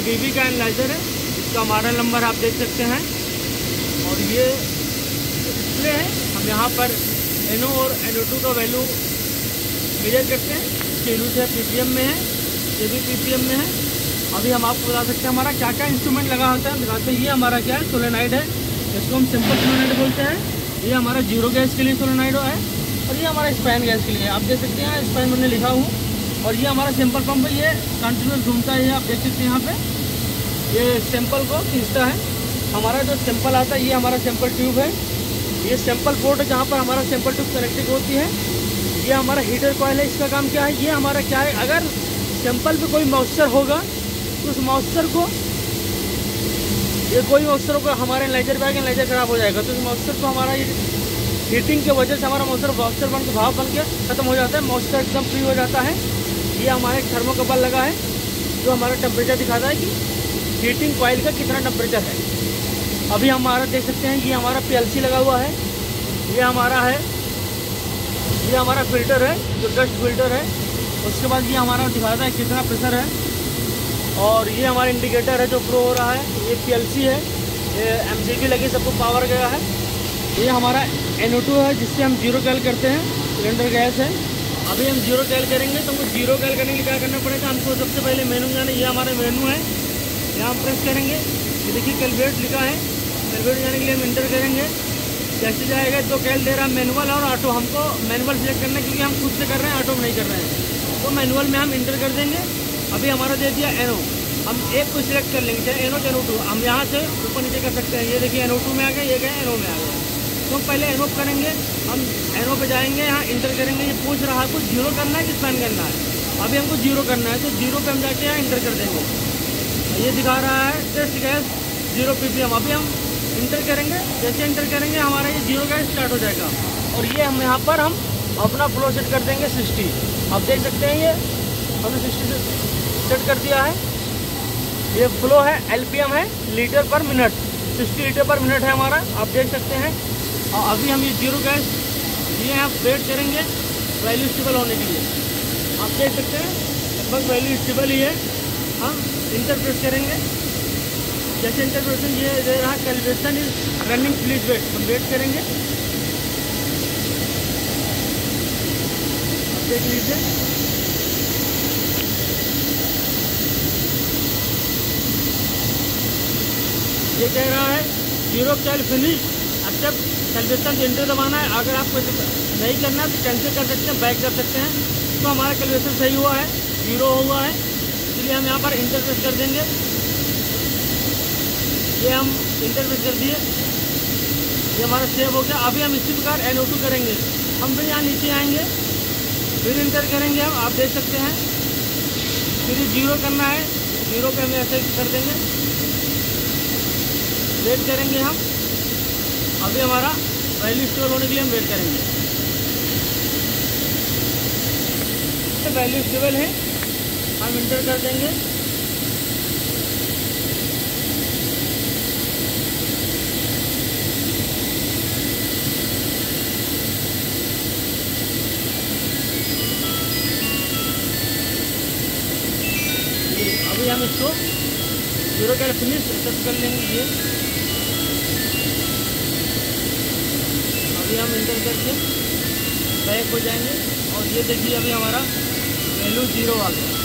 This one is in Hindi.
डीबी का एनालाइजर है, इसका मॉडल नंबर आप देख सकते हैं। और ये डिस्प्ले है, हम यहाँ पर NO और NO2 का वैल्यू मेजर करते हैं। इसके यूनिट है PPM में है, ये भी PPM में है। अभी हम आपको बता सकते हैं हमारा क्या क्या इंस्ट्रूमेंट लगा होता है, हम दिखाते हैं। ये हमारा क्या है, सोलेनाइड है, इसको हम सिंपल सोलेनाइड बोलते हैं। ये हमारा जीरो गैस के लिए सोलेनाइड है और ये हमारा स्पैन गैस के लिए। आप देख सकते हैं स्पैन मैंने लिखा हूँ। और ये हमारा सैंपल पंप है, ये कंटिन्यूस घूमता है, ये आप देख सकते हैं यहाँ पे। ये सैंपल को खींचता है। हमारा जो सैंपल आता है ये हमारा सैंपल ट्यूब है। ये सैंपल पोर्ट है जहाँ पर हमारा सैंपल ट्यूब कनेक्टेड होती है। ये हमारा हीटर कॉइल है, इसका काम क्या है, ये हमारा क्या है, अगर सैंपल पे कोई मॉइस्चर होगा तो उस मॉइस्चर को, ये कोई मॉइस्चर को हमारे एनालाइजर पे आके एनालाइजर खराब हो जाएगा, तो उस मॉइस्चर को हमारा ये हीटिंग की वजह से हमारा मॉइस्चर बन के भाप बन के खत्म हो जाता है, मॉइस्चर एकदम फ्री हो जाता है। ये हमारा एक थर्मोकपल लगा है जो हमारा टेम्परेचर दिखाता है कि हीटिंग कॉइल का कितना टेम्परेचर है। अभी हमारा देख सकते हैं ये हमारा PLC लगा हुआ है। ये हमारा है, ये हमारा फिल्टर है जो डस्ट फिल्टर है। उसके बाद ये हमारा दिखाता है कितना प्रेशर है। और ये हमारा इंडिकेटर है जो फ्लो हो रहा है। ये PLC है, ये MCB लगी, सबको पावर गया है। ये हमारा NO2 है जिससे हम जीरो कैल करते हैं, सिलेंडर गैस है। अभी हम जीरो कैल करेंगे, तो हमको जीरो कैल करने के लिए क्या करना पड़ेगा, हमको सबसे पहले मेनू जाना। ये हमारा मेनू है, यहाँ हम प्रेस करेंगे, ये देखिए कैलकुलेट लिखा है। कैलकुलेट जाने के लिए हम इंटर करेंगे, जैसे जाएगा तो कैल दे रहा है मैनुअल और ऑटो। हमको मैनुअल सिलेक्ट करना है क्योंकि हम खुद से कर रहे हैं, ऑटो में नहीं कर रहे हैं। तो मैनुअल में हम इंटर कर देंगे। अभी हमारा दे दिया NO, हम एक को सिलेक्ट कर लेंगे, चाहे NO चाहे NO2। हम यहाँ से ऊपर नीचे कर सकते हैं। ये देखिए NO2 में आ गया, ये गया NO में आ गया। तो पहले NO करेंगे, हम NO पे जाएंगे, यहाँ इंटर करेंगे। ये पूछ रहा है कुछ जीरो करना है कि स्पैन करना है। अभी हमको जीरो करना है, तो जीरो पे हम जाके यहाँ इंटर कर देंगे। ये दिखा रहा है टेस्ट गैस 0 PPM। अभी हम इंटर करेंगे, जैसे इंटर करेंगे हमारा ये जीरो गैस स्टार्ट हो जाएगा। और ये हम यहाँ पर हम अपना फ्लो सेट कर देंगे 60। आप देख सकते हैं ये हमने 60 से सेट कर दिया है। ये फ्लो है, LPM है, लीटर पर मिनट, 60 लीटर पर मिनट है हमारा, आप देख सकते हैं। और अभी हम ये जीरो गैस ये आप वेट करेंगे वैल्यू स्टेबल होने के लिए। आप देख सकते हैं लगभग वैल्यू स्टेबल ही है। हम इंटरप्रेट करेंगे, जैसे इंटरप्रेशन ये दे रहा है calibration is running please wait, हम वेट करेंगे। आप देख लीजिए, ये कह रहा है zero cal finish except calculation enter दबाना है। अगर आपको नहीं करना है तो कैंसिल कर सकते हैं, बैक कर सकते हैं। तो हमारा कैलकुलेशन सही हुआ है, जीरो हुआ है, इसलिए हम यहाँ पर इंटरप्रेट कर देंगे। ये हम इंटरप्रेट कर दिए, ये हमारा सेव हो गया। अभी हम इसी प्रकार NO2 करेंगे। हम फिर यहाँ नीचे आएंगे, फिर इंटर करेंगे। हम आप देख सकते हैं फिर जीरो करना है, जीरो पे हम ऐसे कर देंगे, वेट करेंगे हम। अभी हमारा वैल्यू स्टेबल होने के लिए हम वेट करेंगे। वैल्यू स्टेबल है, हम इंटर कर देंगे। अभी हम इसको जीरो कैल फिनिश सेट कर लेंगे। ये अभी हम इंटर करके बैक हो जाएंगे और ये देखिए अभी हमारा वैल्यू जीरो आ गया।